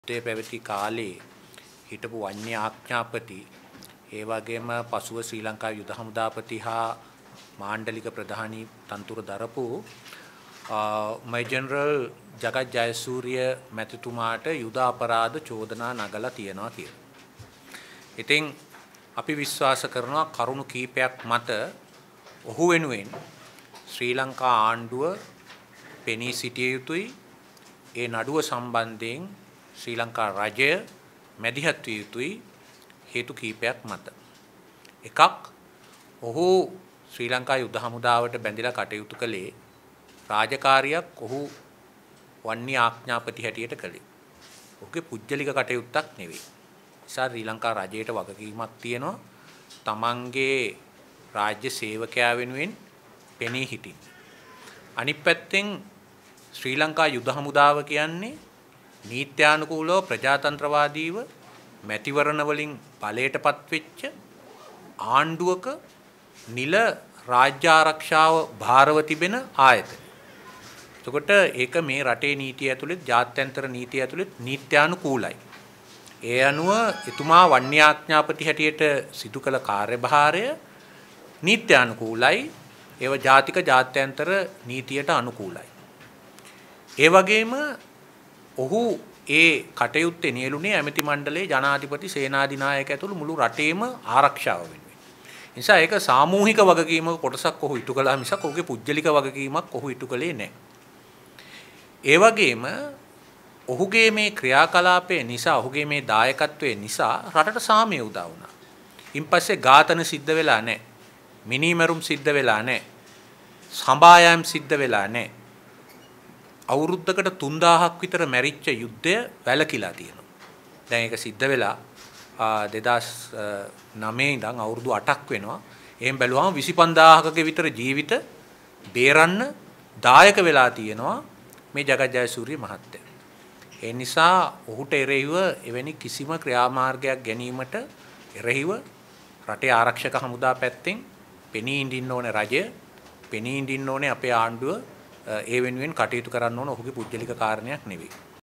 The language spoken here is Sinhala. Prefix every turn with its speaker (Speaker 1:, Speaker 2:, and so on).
Speaker 1: යුද්ධය පැවති කාලේ හිටපු වන්‍ය ආඥාපති ඒ වගේම පසුව ශ්‍රී ලංකා යුද හමුදාපති හා මාණ්ඩලික ප්‍රධානී තනතුර දරපු මේජර් ජනරල් ජගත් ජයසූරිය මැතිතුමාට යුද අපරාධ චෝදනා නගලා තියෙනවා කියලා. ඉතින් අපි විශ්වාස කරනවා කරුණු කීපයක් මත ඔහු වෙනුවෙන් ශ්‍රී ලංකා ආණ්ඩුව පෙනී සිටිය යුතුයි. ඒ නඩුව සම්බන්ධයෙන් ශ්‍රී ලංකා රජය මැදිහත් විය යුතුයි හේතු කීපයක් මත. එකක්, ඔහු ශ්‍රී ලංකා යුද හමුදාවට බැඳිලා කටයුතු කළේ රාජකාරියක් ඔහු වන්‍ය ආඥාපති හැටියට කළේ. ඔහුගේ පුජ්‍යලික කටයුත්තක් නෙවෙයි. ශ්‍රී ලංකා රජයට වගකීමක් තියෙනවා තමන්ගේ රාජ්‍ය සේවකයා වෙනුවෙන් පෙනී හිටින්න. අනිත් පැත්තෙන් ශ්‍රී ලංකා යුද හමුදාව කියන්නේ නීත්‍යානුකූලව ප්‍රජාතන්ත්‍රවාදීව මැතිවරණ වලින් බලයටපත් වෙච්ච ආණ්ඩුවක නිල රාජ්‍ය ආරක්ෂාව භාරව තිබෙන ආයතන. එතකොට ඒක මේ රටේ නීතිය ඇතුළේ ජාත්‍යන්තර නීතිය ඇතුළේ නීත්‍යානුකූලයි. ඒ අනුව එතුමා වන්‍ය ආඥාපති හැටියට සිදු කළ කාර්යභාරය නීත්‍යානුකූලයි. ඒව ජාතික ජාත්‍යන්තර නීතියට අනුකූලයි. ඒ වගේම ඔහු ඒ කටයුත්තේ නියැලුනේ ඇමති මණ්ඩලයේ ජනාධිපති සේනාධිනායක ඇතුළු මුළු රටේම ආරක්ෂාව වෙනුවෙන්. නිසා ඒක සාමූහික වගකීමක කොටසක් ඔහු ඉටු කළා මිසක් ඔහුගේ පුජ්‍යලික වගකීමක් ඔහු ඉටු කළේ නැහැ. ඒ වගේම ඔහුගේ මේ ක්‍රියාකලාපය නිසා ඔහුගේ මේ දායකත්වය නිසා රටට සාමය උදා වුණා. ඉන්පස්සේ ඝාතන සිද්ධ වෙලා නැහැ. මිනිමරුම් සිද්ධ වෙලා නැහැ. සම්බායම් සිද්ධ වෙලා නැහැ. අවුරුද්දකට 3000ක් විතර මැරිච්ච යුද්ධය වැළකීලා තියෙනවා. දැන් ඒක සිද්ධ වෙලා 2009 ඉඳන් අවුරුදු 8ක් වෙනවා. එහෙන් බැලුවම 25000ක විතර ජීවිත බේරන්න දායක වෙලා තියෙනවා මේ ජගත් ජයසූරිය මහත්තයා. ඒ නිසා ඔහුට එරෙහිව එවැනි කිසිම ක්‍රියාමාර්ගයක් ගැනීමට එරෙහිව රටේ ආරක්ෂක හමුදා පැත්තෙන් පෙනී ඉඳින්න ඕනේ රජය, පෙනී ඉඳින්න ඕනේ අපේ ආණ්ඩුව. ඒ වෙනුවෙන් කටයුතු කරන්න ඕන ඔහුගේ පුජ්‍යලික කාරණයක් නෙවෙයි.